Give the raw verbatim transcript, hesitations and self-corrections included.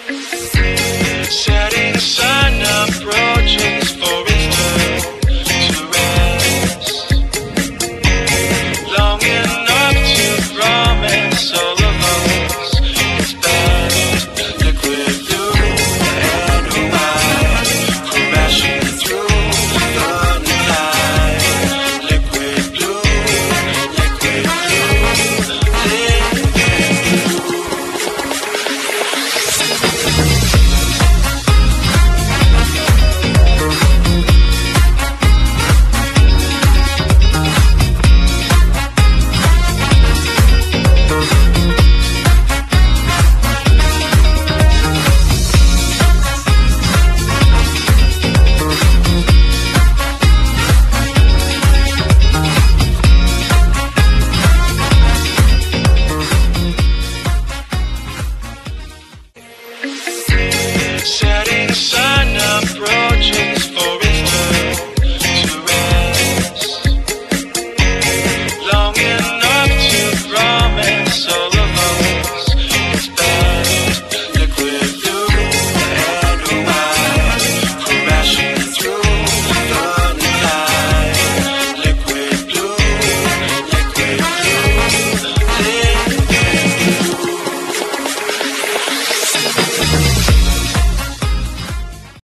Setting the sun approaches for its turn to rest. Long enough to promise all of us its best. Liquid blue and white, crashing through the night. Liquid blue, liquid blue, liquid blue. Setting